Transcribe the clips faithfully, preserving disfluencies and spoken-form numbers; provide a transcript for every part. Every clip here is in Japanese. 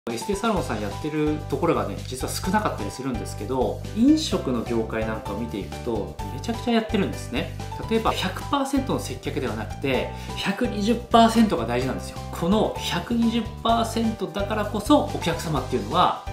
エステサロンさんやってるところがね実は少なかったりするんですけど、飲食の業界なんかを見ていくとめちゃくちゃやってるんですね。例えば ひゃくパーセント の接客ではなくて ひゃくにじゅっパーセント が大事なんですよ。この ひゃくにじゅっパーセント だからこそお客様っていうのは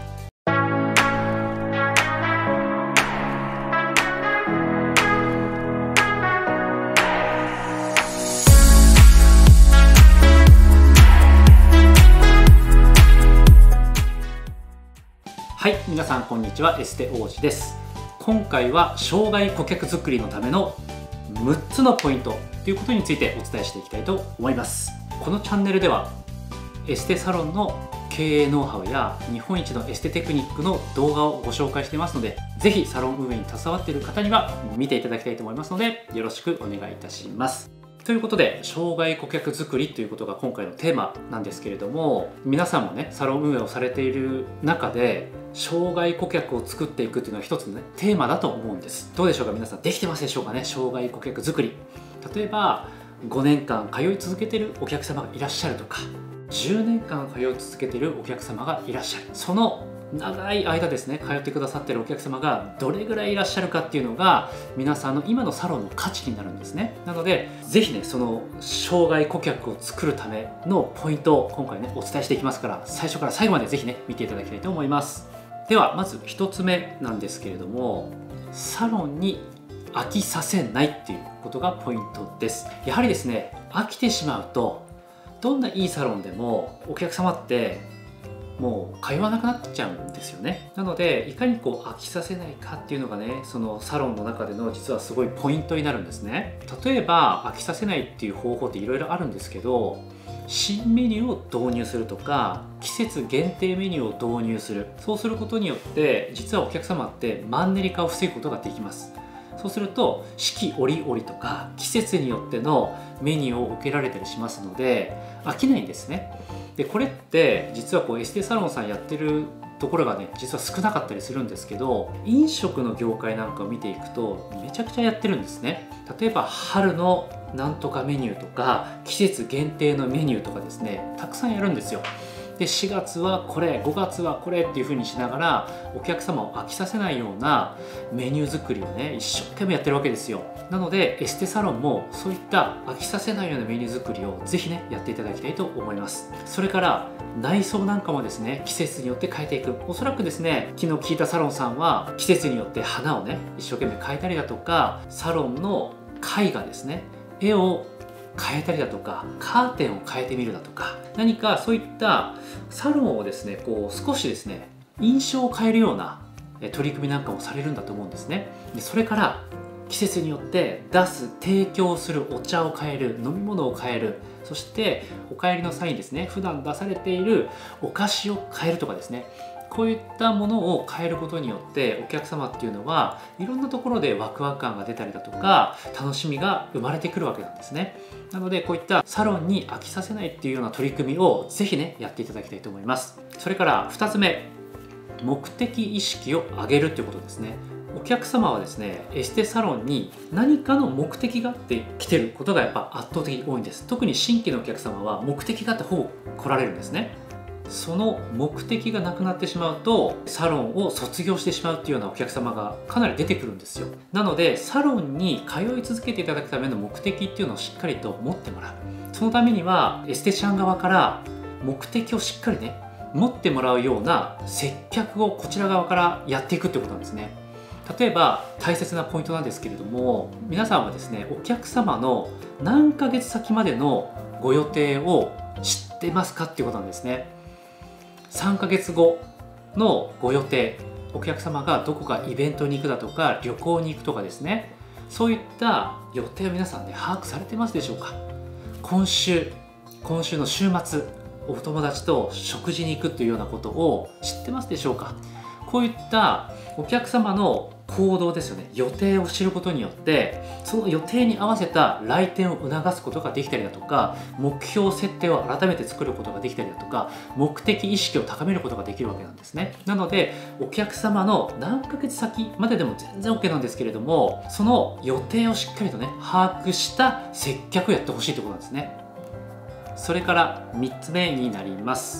はい、皆さんこんにちは、エステ王子です。今回は生涯顧客作りのためのむっつのポイントということについてお伝えしていきたいと思います。このチャンネルではエステサロンの経営ノウハウや日本一のエステテクニックの動画をご紹介していますので、ぜひサロン運営に携わっている方には見ていただきたいと思いますので、よろしくお願いいたします。ということで、生涯顧客作りということが今回のテーマなんですけれども、皆さんもねサロン運営をされている中で生涯顧客を作っていくっていうのは一つのねテーマだと思うんです。どうでしょうか、皆さんできてますでしょうかね、生涯顧客作り。例えばごねんかん通い続けているお客様がいらっしゃるとか、じゅうねんかん通い続けているお客様がいらっしゃる。その長い間ですね通ってくださっているお客様がどれぐらいいらっしゃるかっていうのが皆さんの今のサロンの価値になるんですね。なのでぜひねその生涯顧客を作るためのポイントを今回ねお伝えしていきますから、最初から最後までぜひね見ていただきたいと思います。ではまずひとつめなんですけれども、サロンに飽きさせないっていうことがポイントです。やはりですね飽きてしまうとどんないいサロンでもお客様ってもう通わなくなっちゃうんですよね。なのでいかにこう飽きさせないかっていうのがねそのサロンの中での実はすごいポイントになるんですね。例えば飽きさせないっていう方法っていろいろあるんですけど、新メニューを導入するとか季節限定メニューを導入する、そうすることによって実はお客様ってマンネリ化を防ぐことができます。そうすると四季折々とか季節によってのメニューを受けられたりしますので飽きないんですね。でこれって実はこうエステサロンさんやってるところがね実は少なかったりするんですけど、飲食の業界なんかを見ていくとめちゃくちゃやってるんですね。例えば春のなんとかメニューとか季節限定のメニューとかですねたくさんやるんですよ。でしがつはこれ、ごがつはこれっていう風にしながらお客様を飽きさせないようなメニュー作りをね一生懸命やってるわけですよ。なのでエステサロンもそういった飽きさせないようなメニュー作りをぜひねやっていただきたいと思います。それから内装なんかもですね季節によって変えていく。おそらくですね昨日聞いたサロンさんは季節によって花をね一生懸命変えたりだとか、サロンの絵画ですね絵を変えたりだとか、カーテンを変えてみるだとか、何かそういったサロンをですねこう少しですね印象を変えるような取り組みなんかもされるんだと思うんですね。でそれから季節によって出す提供するお茶を変える、飲み物を変える、そしてお帰りの際にですね普段出されているお菓子を変えるとかですね、こういったものを変えることによってお客様っていうのはいろんなところでワクワク感が出たりだとか楽しみが生まれてくるわけなんですね。なのでこういったサロンに飽きさせないっていうような取り組みをぜひねやっていただきたいと思います。それからふたつめ、目的意識を上げるっていうことですね。お客様はですねエステサロンに何かの目的があって来てることがやっぱ圧倒的に多いんです。特に新規のお客様は目的があってほぼ来られるんですね。その目的がなくなってしまうとサロンを卒業してしまうっていうようなお客様がかなり出てくるんですよ。なのでサロンに通い続けていただくための目的っていうのをしっかりと持ってもらう。そのためにはエステシャン側から目的をしっかりね持ってもらうような接客をこちら側からやっていくってことなんですね。例えば大切なポイントなんですけれども、皆さんはですねお客様の何ヶ月先までのご予定を知ってますかっていうことなんですね。さんかげつごのご予定、お客様がどこかイベントに行くだとか旅行に行くとかですね、そういった予定を皆さんね把握されてますでしょうか。今週今週の週末お友達と食事に行くというようなことを知ってますでしょうか。こういったお客様の行動ですよね、予定を知ることによってその予定に合わせた来店を促すことができたりだとか、目標設定を改めて作ることができたりだとか、目的意識を高めることができるわけなんですね。なのでお客様の何ヶ月先まででも全然 OK なんですけれども、その予定をしっかりとね把握した接客をやってほしいということなんですね。それからみっつめになります。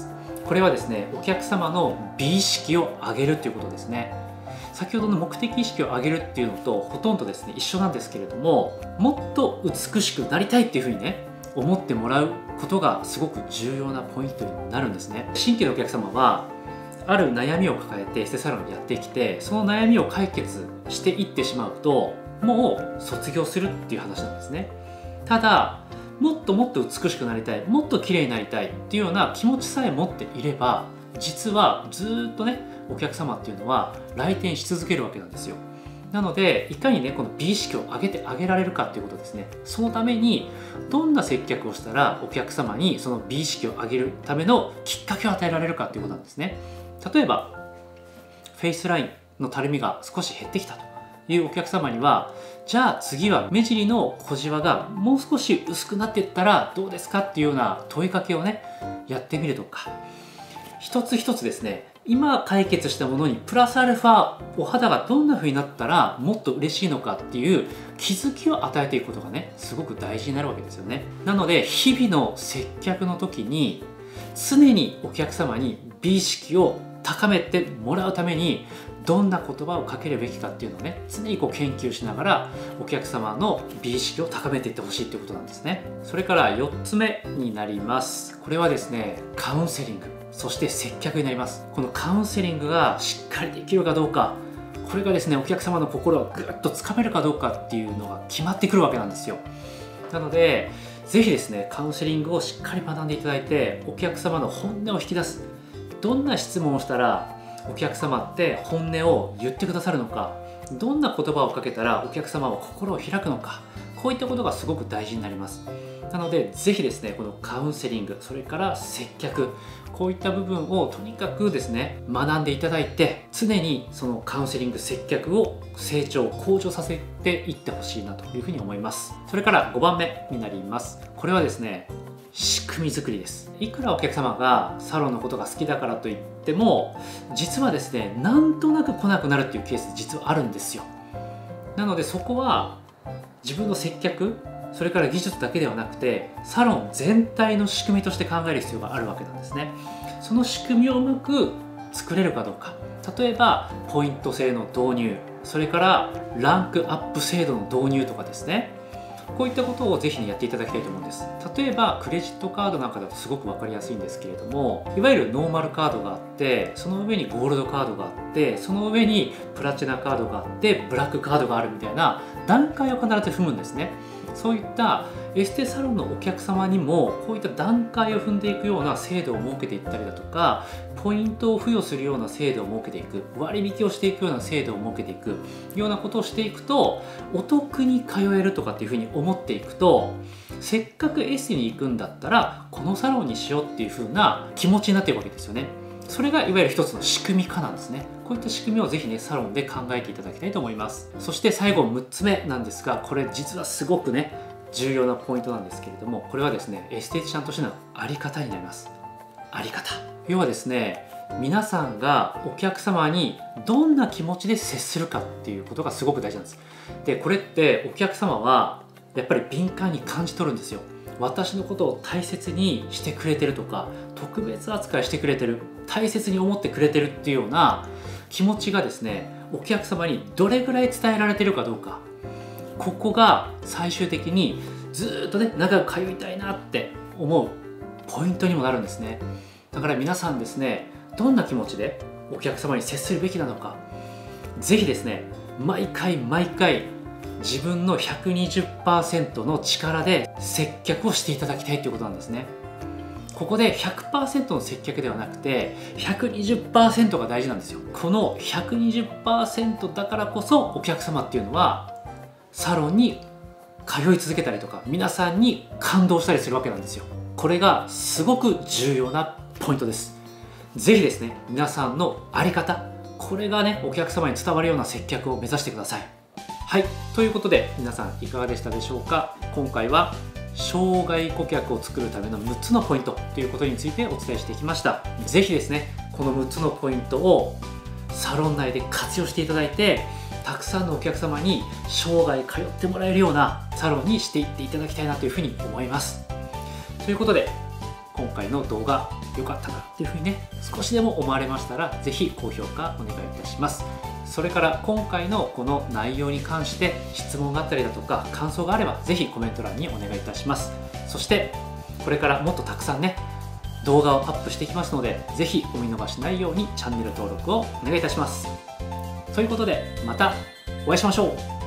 これはですね、お客様の美意識を上げるということですね。先ほどの目的意識を上げるっていうのとほとんどですね一緒なんですけれども、もっと美しくなりたいっていうふうにね思ってもらうことがすごく重要なポイントになるんですね。新規のお客様はある悩みを抱えてエステサロンにやってきて、その悩みを解決していってしまうともう卒業するっていう話なんですね。ただもっともっと美しくなりたい、もっと綺麗になりたいっていうような気持ちさえ持っていれば、実はずっとねお客様っていうのは来店し続けるわけなんですよ。なのでいかにねこの美意識を上げてあげられるかっていうことですね。そのためにどんな接客をしたらお客様にその美意識を上げるためのきっかけを与えられるかっていうことなんですね。例えばフェイスラインのたるみが少し減ってきたというお客様には、じゃあ次は目尻の小じわがもう少し薄くなっていったらどうですかっていうような問いかけをねやってみるとか、一つ一つですね今解決したものにプラスアルファお肌がどんな風になったらもっと嬉しいのかっていう気づきを与えていくことがねすごく大事になるわけですよね。なので日々の接客の時に常にお客様に美意識を高めてもらうためにどんな言葉をかけるべきかっていうのをね常にこう研究しながらお客様の美意識を高めていってほしいっていうことなんですね。それからよっつめになります。これはですねカウンセリング、そして接客になります。このカウンセリングがしっかりできるかどうか、これがですねお客様の心をぐっとつかめるかどうかっていうのが決まってくるわけなんですよ。なのでぜひですねカウンセリングをしっかり学んでいただいて、お客様の本音を引き出す、どんな質問をしたらお客様って本音を言ってくださるのか、どんな言葉をかけたらお客様は心を開くのか、こういったことがすごく大事になります。なのでぜひですねこのカウンセリング、それから接客、こういった部分をとにかくですね学んでいただいて、常にそのカウンセリング接客を成長向上させていってほしいなというふうに思います。それからごばんめになります。これはですね仕組み作りです。いくらお客様がサロンのことが好きだからといっても、実はですねなんとなく来なくなるっていうケース実はあるんですよ。なのでそこは自分の接客、それから技術だけではなくてサロン全体の仕組みとして考える必要があるわけなんですね。その仕組みをうまく作れるかどうか、例えばポイント制の導入、それからランクアップ制度の導入とかですね、こういったことをぜひ、ね、やっていただきたいと思うんです。例えばクレジットカードなんかだとすごく分かりやすいんですけれども、いわゆるノーマルカードがあって、その上にゴールドカードがあって、その上にプラチナカードがあってブラックカードがあるみたいな段階を必ず踏むんですね。そういったエステサロンのお客様にもこういった段階を踏んでいくような制度を設けていったりだとか、ポイントを付与するような制度を設けていく、割引をしていくような制度を設けていくようなことをしていくと、お得に通えるとかっていうふうに思っていくと、せっかくエステに行くんだったらこのサロンにしようっていうふうな気持ちになっているわけですよね。それがいわゆる一つの仕組み化なんですね。こういった仕組みをぜひねサロンで考えていただきたいと思います。そして最後むっつめなんですが、これ実はすごくね重要なポイントなんですけれども、これはですねエステティシャンとしてのあり方になります。あり方、要はですね皆さんがお客様にどんな気持ちで接するかっていうことがすごく大事なんです。でこれってお客様はやっぱり敏感に感じ取るんですよ。私のことを大切にしてくれてるとか、特別扱いしてくれてる、大切に思ってくれてるっていうような気持ちがですねお客様にどれぐらい伝えられてるかどうか、ここが最終的にずっとね長く通いたいなって思うポイントにもなるんですね。だから皆さんですねどんな気持ちでお客様に接するべきなのか、ぜひですね毎回毎回自分の ひゃくにじゅっパーセント の力で接客をしていただきたいということなんですね。ここで ひゃくパーセント の接客ではなくて ひゃくにじゅっパーセント が大事なんですよ。この ひゃくにじゅっパーセント だからこそお客様っていうのはサロンに通い続けたりとか、皆さんに感動したりするわけなんですよ。これがすごく重要なポイントです。ぜひですね皆さんのあり方、これがねお客様に伝わるような接客を目指してください。はい、ということで皆さんいかがでしたでしょうか。今回は生涯顧客を作るためのむっつのポイントということについてお伝えしてきました。ぜひですねこのむっつのポイントをサロン内で活用していただいて、たくさんのお客様に生涯通ってもらえるようなサロンにしていっていただきたいなというふうに思います。ということで今回の動画良かったなっていうふうにね少しでも思われましたら、是非高評価お願いいたします。それから今回のこの内容に関して質問があったりだとか感想があれば、是非コメント欄にお願いいたします。そしてこれからもっとたくさんね動画をアップしていきますので、是非お見逃しないようにチャンネル登録をお願いいたします。ということでまたお会いしましょう。